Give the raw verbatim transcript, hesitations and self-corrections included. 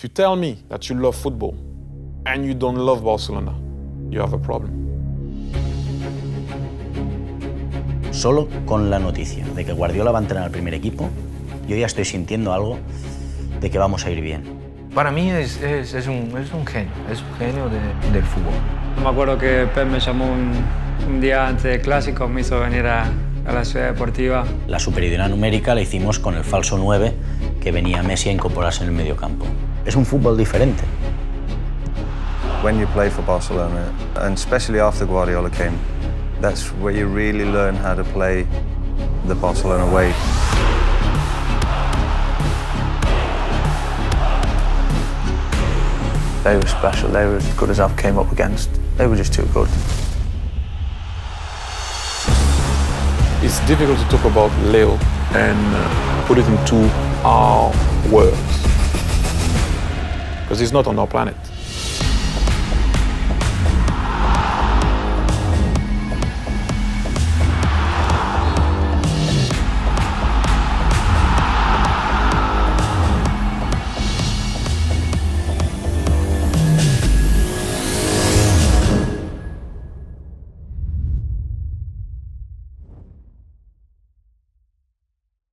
you tell me that you love football and you don't love Barcelona, you have a problem. Solo con la noticia de que Guardiola va a entrenar al primer equipo, yo ya estoy sintiendo algo de que vamos a ir bien. Para mí es, es, es, un, es un genio, es un genio de, del fútbol. Me acuerdo que Pep me llamó un, un día antes del Clásico, me hizo venir a, a la Ciudad Deportiva. La superioridad numérica la hicimos con el falso nueve que venía Messi a incorporarse en el mediocampo. Es un fútbol diferente. When you play for Barcelona, and especially after Guardiola came, that's where you really learn how to play the Barcelona way. They were special, they were as good as I've came up against. They were just too good. It's difficult to talk about Leo and uh, put it into our words, because he's not on our planet.